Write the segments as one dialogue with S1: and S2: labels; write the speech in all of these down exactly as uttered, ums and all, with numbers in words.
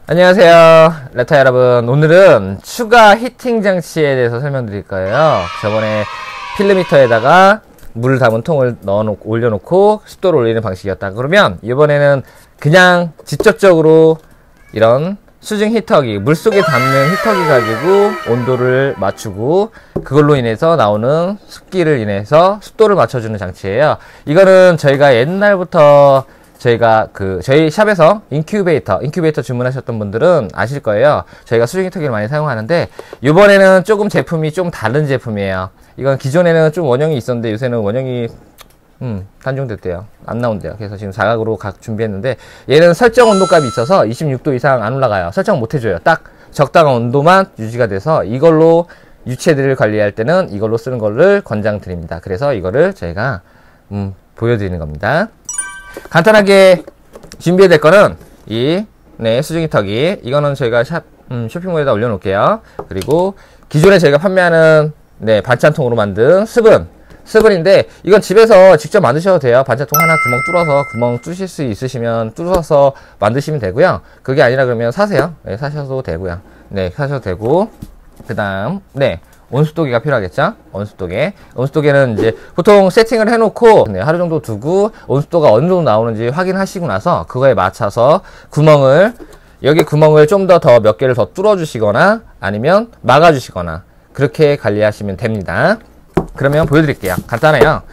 S1: 안녕하세요 레터 여러분. 오늘은 추가 히팅 장치에 대해서 설명드릴 거예요. 저번에 필름히터에다가 물을 담은 통을 넣어놓고 올려놓고 습도를 올리는 방식이었다. 그러면 이번에는 그냥 직접적으로 이런 수중 히터기, 물속에 담는 히터기 가지고 온도를 맞추고 그걸로 인해서 나오는 습기를 인해서 습도를 맞춰주는 장치예요. 이거는 저희가 옛날부터 저희가 그 저희 샵에서 인큐베이터 인큐베이터 주문하셨던 분들은 아실 거예요. 저희가 수중 히터기를 많이 사용하는데 이번에는 조금 제품이 좀 다른 제품이에요. 이건 기존에는 좀 원형이 있었는데 요새는 원형이 음 단종됐대요. 안 나온대요. 그래서 지금 사각으로 각 준비했는데 얘는 설정 온도값이 있어서 이십육 도 이상 안 올라가요. 설정 못 해줘요. 딱 적당한 온도만 유지가 돼서 이걸로 유체들을 관리할 때는 이걸로 쓰는 거를 권장드립니다. 그래서 이거를 저희가 음 보여드리는 겁니다. 간단하게 준비해야 될 거는 이 네, 수중 히터기. 이거는 저희가 샵, 음, 쇼핑몰에다 올려놓을게요. 그리고 기존에 저희가 판매하는 네, 반찬통으로 만든 스분. 스분인데 이건 집에서 직접 만드셔도 돼요. 반찬통 하나 구멍 뚫어서 구멍 뚫으실 수 있으시면 뚫어서 만드시면 되고요. 그게 아니라 그러면 사세요. 네, 사셔도 되고요. 네, 사셔도 되고 그 다음 네. 온수도기가 필요하겠죠? 온수도기. 온수도기는 이제 보통 세팅을 해놓고 네, 하루 정도 두고 온수도가 어느 정도 나오는지 확인하시고 나서 그거에 맞춰서 구멍을 여기 구멍을 좀 더 더 몇 개를 더 뚫어 주시거나 아니면 막아 주시거나 그렇게 관리하시면 됩니다. 그러면 보여드릴게요. 간단해요.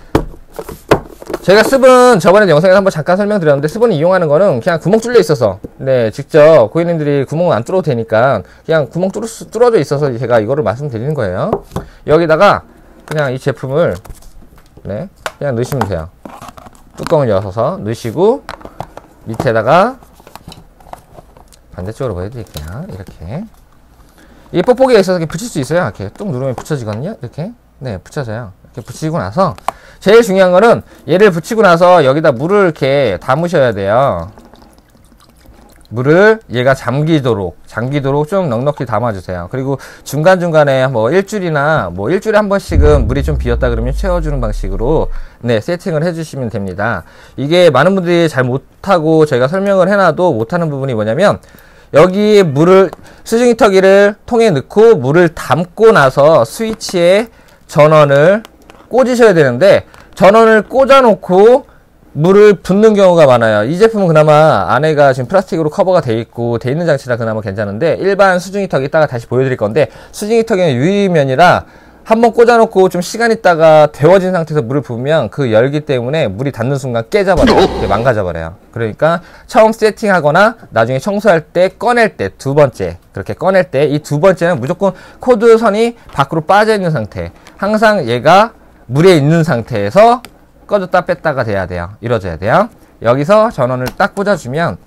S1: 제가 스분 저번에 영상에서 한번 잠깐 설명드렸는데 스분을 이용하는 거는 그냥 구멍 뚫려 있어서 네 직접 고객님들이 구멍을 안 뚫어도 되니까 그냥 구멍 뚫어, 뚫어져 있어서 제가 이거를 말씀드리는 거예요. 여기다가 그냥 이 제품을 네 그냥 넣으시면 돼요. 뚜껑을 열어서 넣으시고 밑에다가 반대쪽으로 보여드릴게요. 이렇게 이 뽁뽁이가 있어서 이렇게 붙일 수 있어요. 이렇게 뚝 누르면 붙여지거든요. 이렇게 네 붙여져요. 이렇게 붙이고 나서 제일 중요한 거는 얘를 붙이고 나서 여기다 물을 이렇게 담으셔야 돼요. 물을 얘가 잠기도록 잠기도록 좀 넉넉히 담아주세요. 그리고 중간중간에 뭐 일주일이나 뭐 일주일에 한 번씩은 물이 좀 비었다 그러면 채워주는 방식으로 네 세팅을 해주시면 됩니다. 이게 많은 분들이 잘 못하고 저희가 설명을 해놔도 못하는 부분이 뭐냐면 여기 물을 수중 히터기를 통에 넣고 물을 담고 나서 스위치에 전원을 꽂으셔야 되는데 전원을 꽂아 놓고 물을 붓는 경우가 많아요. 이 제품은 그나마 안에가 지금 플라스틱으로 커버가 돼 있고 돼 있는 장치라 그나마 괜찮은데 일반 수중 히터기 이따가 다시 보여드릴 건데 수중 히터기는 유리면이라 한번 꽂아 놓고 좀 시간 있다가 데워진 상태에서 물을 부으면 그 열기 때문에 물이 닿는 순간 깨져버려요. 망가져버려요. 그러니까 처음 세팅하거나 나중에 청소할 때 꺼낼 때 두 번째 그렇게 꺼낼 때 이 두 번째는 무조건 코드선이 밖으로 빠져 있는 상태, 항상 얘가 물에 있는 상태에서 꺼졌다 뺐다가 돼야 돼요. 이루어져야 돼요. 여기서 전원을 딱 꽂아주면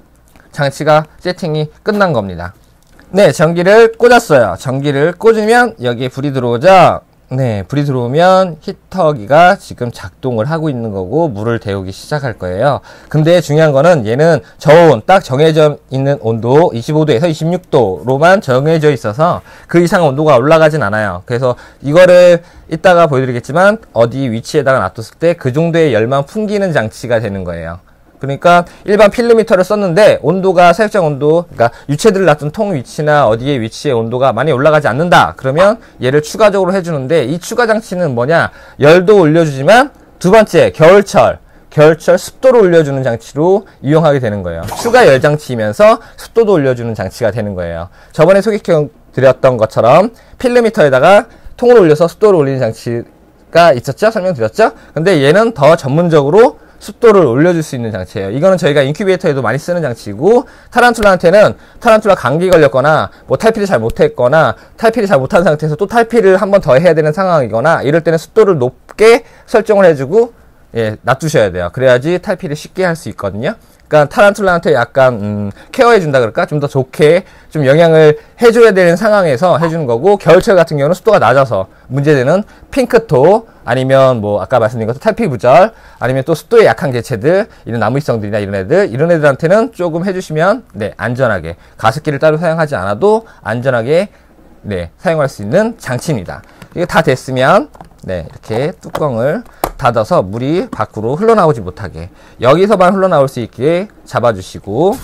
S1: 장치가 세팅이 끝난 겁니다. 네, 전기를 꽂았어요. 전기를 꽂으면 여기에 불이 들어오죠. 네, 불이 들어오면 히터기가 지금 작동을 하고 있는 거고 물을 데우기 시작할 거예요. 근데 중요한 거는 얘는 저온 딱 정해져 있는 온도 이십오 도에서 이십육 도로만 정해져 있어서 그 이상 온도가 올라가진 않아요. 그래서 이거를 이따가 보여드리겠지만 어디 위치에다가 놔뒀을 때 그 정도의 열만 풍기는 장치가 되는 거예요. 그러니까 일반 필름히터를 썼는데 온도가 사육장 온도, 그러니까 유체들을 놔둔 통 위치나 어디에 위치의 온도가 많이 올라가지 않는다. 그러면 얘를 추가적으로 해주는데 이 추가 장치는 뭐냐? 열도 올려주지만 두 번째 겨울철, 겨울철 습도를 올려주는 장치로 이용하게 되는 거예요. 추가 열 장치이면서 습도도 올려주는 장치가 되는 거예요. 저번에 소개해드렸던 것처럼 필름히터에다가 통을 올려서 습도를 올리는 장치가 있었죠? 설명드렸죠? 근데 얘는 더 전문적으로 습도를 올려줄 수 있는 장치예요. 이거는 저희가 인큐베이터에도 많이 쓰는 장치고 타란툴라한테는 타란툴라 감기 걸렸거나 뭐 탈피를 잘 못했거나 탈피를 잘 못한 상태에서 또 탈피를 한 번 더 해야 되는 상황이거나 이럴 때는 습도를 높게 설정을 해주고 예, 놔두셔야 돼요. 그래야지 탈피를 쉽게 할 수 있거든요. 그러니까 타란툴라한테 약간 음, 케어해준다 그럴까? 좀 더 좋게 좀 영향을 해줘야 되는 상황에서 해주는 거고 겨울철 같은 경우는 습도가 낮아서 문제되는 핑크토 아니면 뭐 아까 말씀드린 것도 탈피부절 아니면 또 습도에 약한 개체들 이런 나무위성들이나 이런 애들 이런 애들한테는 조금 해주시면 네 안전하게 가습기를 따로 사용하지 않아도 안전하게 네 사용할 수 있는 장치입니다. 이게 다 됐으면 네 이렇게 뚜껑을 닫아서 물이 밖으로 흘러나오지 못하게 여기서만 흘러나올 수 있게 잡아주시고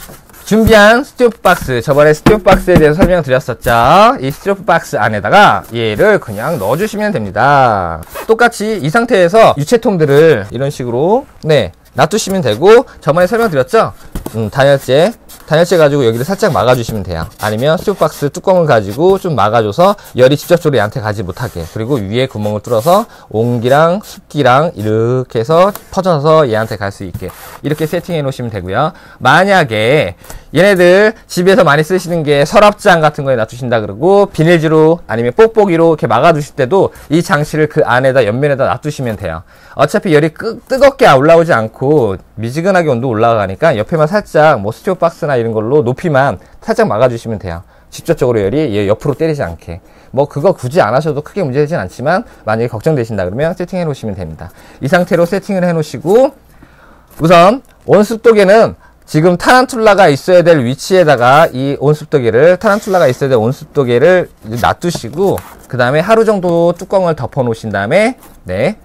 S1: 준비한 스티로폼 박스, 저번에 스티로폼 박스에 대해서 설명드렸었죠. 이 스티로폼 박스 안에다가 얘를 그냥 넣어주시면 됩니다. 똑같이 이 상태에서 유체통들을 이런 식으로 네 놔두시면 되고, 저번에 설명드렸죠. 음, 단열재 단열재 가지고 여기를 살짝 막아주시면 돼요. 아니면 스티로폼 박스 뚜껑을 가지고 좀 막아줘서 열이 직접적으로 얘한테 가지 못하게, 그리고 위에 구멍을 뚫어서 온기랑 습기랑 이렇게 해서 퍼져서 얘한테 갈 수 있게 이렇게 세팅해 놓으시면 되고요. 만약에 얘네들 집에서 많이 쓰시는 게 서랍장 같은 거에 놔두신다 그러고 비닐지로 아니면 뽁뽁이로 이렇게 막아두실 때도 이 장치를 그 안에다 옆면에다 놔두시면 돼요. 어차피 열이 끄, 뜨겁게 올라오지 않고 미지근하게 온도 올라가니까 옆에만 살짝 뭐 스티로폼 박스나 이런 걸로 높이만 살짝 막아주시면 돼요. 직접적으로 열이 얘 옆으로 때리지 않게. 뭐 그거 굳이 안 하셔도 크게 문제되진 않지만 만약에 걱정되신다 그러면 세팅해 놓으시면 됩니다. 이 상태로 세팅을 해 놓으시고, 우선 온습도계는 지금 타란툴라가 있어야 될 위치에다가 이 온습도계를 타란툴라가 있어야 될 온습도계를 놔두시고, 그 다음에 하루 정도 뚜껑을 덮어 놓으신 다음에 네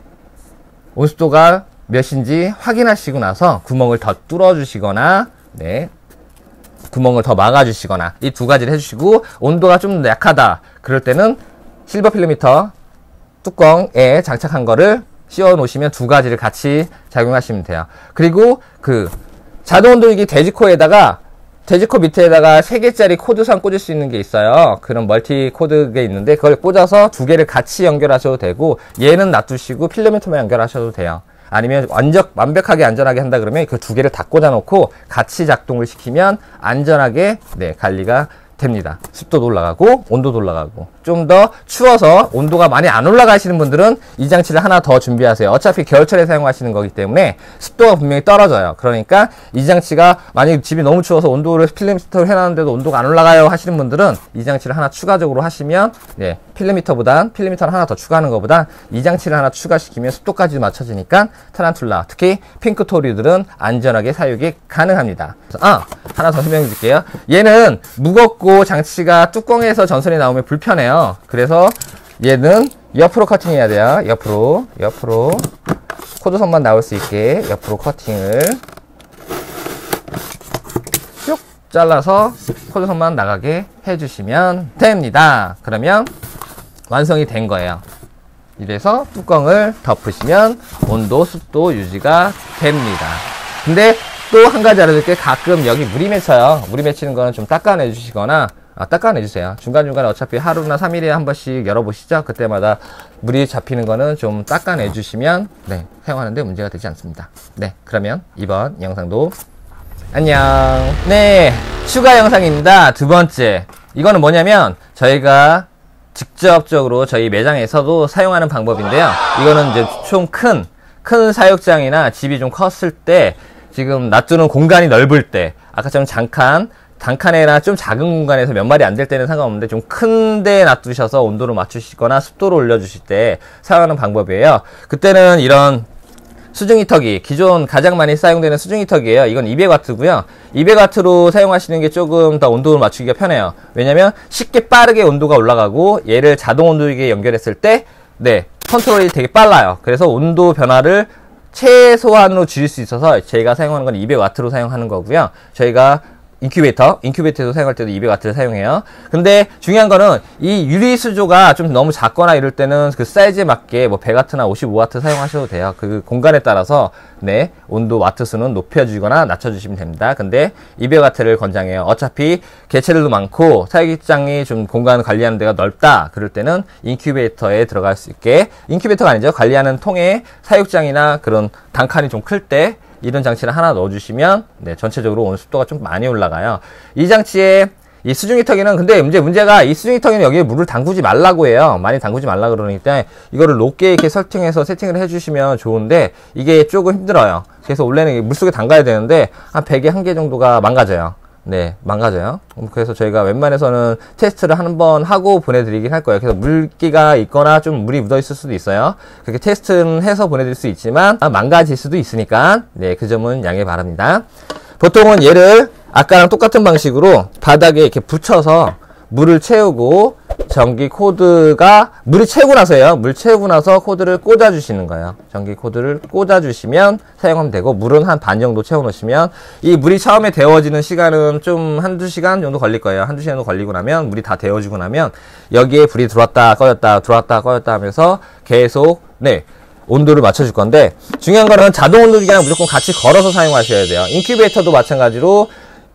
S1: 온습도가 몇인지 확인하시고 나서 구멍을 더 뚫어 주시거나 네 구멍을 더 막아 주시거나 이 두 가지를 해주시고, 온도가 좀 약하다 그럴 때는 실버 필름미터 뚜껑에 장착한 거를 씌워 놓으시면 두 가지를 같이 작용하시면 돼요. 그리고 그 자동 온도이기 돼지코에다가 돼지코 밑에다가 세 개짜리 코드선 꽂을 수 있는 게 있어요. 그런 멀티 코드가 있는데 그걸 꽂아서 두 개를 같이 연결하셔도 되고, 얘는 놔두시고 필름미터만 연결하셔도 돼요. 아니면 완전 완벽하게 안전하게 한다 그러면 그 두 개를 다 꽂아 놓고 같이 작동을 시키면 안전하게 네 관리가 됩니다. 습도도 올라가고 온도도 올라가고. 좀 더 추워서 온도가 많이 안 올라가시는 분들은 이 장치를 하나 더 준비하세요. 어차피 겨울철에 사용하시는 거기 때문에 습도가 분명히 떨어져요. 그러니까 이 장치가 만약에 집이 너무 추워서 온도를 필름미터를 해놨는데도 온도가 안 올라가요 하시는 분들은 이 장치를 하나 추가적으로 하시면 네 필름미터보단 필름미터를 하나 더 추가하는 것보다 이 장치를 하나 추가시키면 습도까지 맞춰지니까 타란툴라, 특히 핑크토리들은 안전하게 사육이 가능합니다. 아 하나 더 설명해 드릴게요. 얘는 무겁고 장치가 뚜껑에서 전선이 나오면 불편해요. 그래서 얘는 옆으로 커팅해야 돼요. 옆으로 옆으로 코드선만 나올 수 있게 옆으로 커팅을 쭉 잘라서 코드선만 나가게 해주시면 됩니다. 그러면 완성이 된 거예요. 이래서 뚜껑을 덮으시면 온도, 습도 유지가 됩니다. 근데 또 한 가지 알아둘 게, 가끔 여기 물이 맺혀요. 물이 맺히는 거는 좀 닦아내 주시거나 아, 닦아내주세요. 중간중간에 어차피 하루나 삼 일에 한 번씩 열어보시죠. 그때마다 물이 잡히는 거는 좀 닦아내주시면 네 사용하는데 문제가 되지 않습니다. 네, 그러면 이번 영상도 안녕. 네, 추가 영상입니다. 두 번째, 이거는 뭐냐면 저희가 직접적으로 저희 매장에서도 사용하는 방법인데요. 이거는 이제 좀 큰, 큰 사육장이나 집이 좀 컸을 때, 지금 놔두는 공간이 넓을 때, 아까처럼 장칸, 단칸에나 좀 작은 공간에서 몇 마리 안 될 때는 상관없는데 좀 큰 데 놔두셔서 온도를 맞추시거나 습도를 올려주실 때 사용하는 방법이에요. 그때는 이런 수중 히터기, 기존 가장 많이 사용되는 수중 히터기예요. 이건 이백 와트고요. 이백 와트로 사용하시는 게 조금 더 온도를 맞추기가 편해요. 왜냐면 쉽게 빠르게 온도가 올라가고, 얘를 자동 온도계에 연결했을 때 네 컨트롤이 되게 빨라요. 그래서 온도 변화를 최소한으로 줄일 수 있어서 저희가 사용하는 건 이백 와트로 사용하는 거고요. 저희가 인큐베이터, 인큐베이터도 사용할 때도 이백 와트를 사용해요. 근데 중요한 거는 이 유리 수조가 좀 너무 작거나 이럴 때는 그 사이즈에 맞게 뭐 백 와트나 오십오 와트 사용하셔도 돼요. 그 공간에 따라서 네 온도 와트 수는 높여주거나 낮춰주시면 됩니다. 근데 이백 와트를 권장해요. 어차피 개체들도 많고 사육장이 좀 공간 관리하는 데가 넓다 그럴 때는 인큐베이터에 들어갈 수 있게, 인큐베이터가 아니죠, 관리하는 통에 사육장이나 그런 단칸이 좀 클 때 이런 장치를 하나 넣어주시면 네, 전체적으로 온습도가 좀 많이 올라가요. 이 장치에 이 수중 히터기는, 근데 문제, 문제가 이 수중 히터기는 여기에 물을 담그지 말라고 해요. 많이 담그지 말라 그러기 때문에 이거를 높게 이렇게 설정해서 세팅을 해주시면 좋은데 이게 조금 힘들어요. 그래서 원래는 물속에 담가야 되는데 한 백에 한 개 정도가 망가져요. 네, 망가져요. 그래서 저희가 웬만해서는 테스트를 한 번 하고 보내드리긴 할 거예요. 그래서 물기가 있거나 좀 물이 묻어 있을 수도 있어요. 그렇게 테스트는 해서 보내드릴 수 있지만 망가질 수도 있으니까 네, 그 점은 양해 바랍니다. 보통은 얘를 아까랑 똑같은 방식으로 바닥에 이렇게 붙여서 물을 채우고 전기 코드가 물이 채우고 나서요. 물 채우고 나서 코드를 꽂아 주시는 거예요. 전기 코드를 꽂아 주시면 사용하면 되고, 물은 한 반 정도 채워 놓으시면 이 물이 처음에 데워지는 시간은 좀 한두 시간 정도 걸릴 거예요. 한두 시간 정도 걸리고 나면 물이 다 데워지고 나면 여기에 불이 들어왔다 꺼졌다 들어왔다 꺼졌다 하면서 계속 네 온도를 맞춰줄 건데, 중요한 거는 자동 온도계랑 무조건 같이 걸어서 사용하셔야 돼요. 인큐베이터도 마찬가지로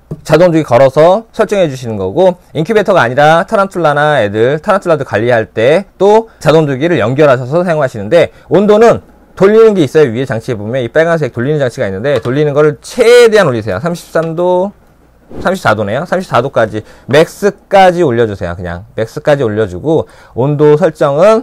S1: 자동 온도계 걸어서 설정해 주시는 거고, 인큐베이터가 아니라 타란툴라나 애들 타란툴라들 관리할 때 또 자동 온도계를 연결하셔서 사용하시는데, 온도는 돌리는 게 있어요. 위에 장치에 보면 이 빨간색 돌리는 장치가 있는데, 돌리는 거를 최대한 올리세요. 삼십삼 도, 삼십사 도네요. 삼십사 도까지 맥스까지 올려주세요. 그냥 맥스까지 올려주고, 온도 설정은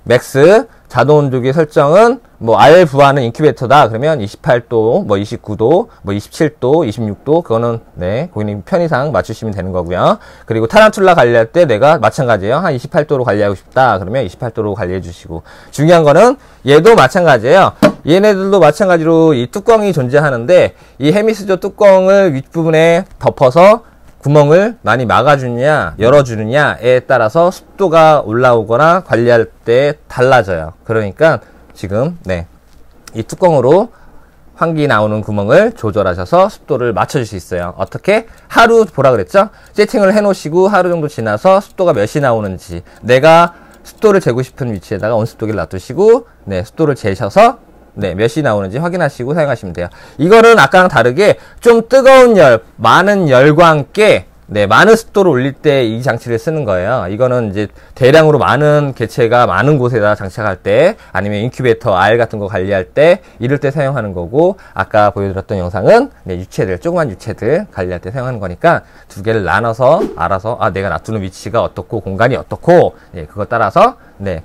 S1: 맥스, 자동 온도계 설정은 뭐 R부하는 인큐베이터다 그러면 이십팔 도, 뭐 이십구 도, 뭐 이십칠 도, 이십육 도, 그거는 네 고객님 편의상 맞추시면 되는 거고요. 그리고 타란툴라 관리할 때 내가 마찬가지예요. 한 이십팔 도로 관리하고 싶다 그러면 이십팔 도로 관리해 주시고, 중요한 거는 얘도 마찬가지예요. 얘네들도 마찬가지로 이 뚜껑이 존재하는데, 이 헤미스조 뚜껑을 윗부분에 덮어서 구멍을 많이 막아주느냐 열어주느냐에 따라서 습도가 올라오거나 관리할 때 달라져요. 그러니까 지금 네 이 뚜껑으로 환기 나오는 구멍을 조절하셔서 습도를 맞춰줄 수 있어요. 어떻게? 하루 보라 그랬죠? 세팅을 해 놓으시고 하루 정도 지나서 습도가 몇이 나오는지, 내가 습도를 재고 싶은 위치에다가 온습도계를 놔두시고 네 습도를 재셔서 네, 몇이 나오는지 확인하시고 사용하시면 돼요. 이거는 아까랑 다르게 좀 뜨거운 열, 많은 열과 함께 네, 많은 습도를 올릴 때 이 장치를 쓰는 거예요. 이거는 이제 대량으로 많은 개체가 많은 곳에다 장착할 때, 아니면 인큐베이터 알 같은 거 관리할 때, 이럴 때 사용하는 거고, 아까 보여드렸던 영상은 네, 유체들, 조그만 유체들 관리할 때 사용하는 거니까 두 개를 나눠서 알아서 아 내가 놔두는 위치가 어떻고 공간이 어떻고 예, 그거 따라서 네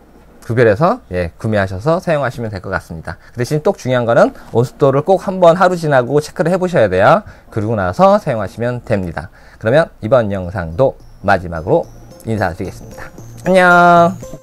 S1: 구별해서 예, 구매하셔서 사용하시면 될 것 같습니다. 그 대신 또 중요한 거는 온습도를 꼭 한번 하루 지나고 체크를 해 보셔야 돼요. 그러고 나서 사용하시면 됩니다. 그러면 이번 영상도 마지막으로 인사드리겠습니다. 안녕.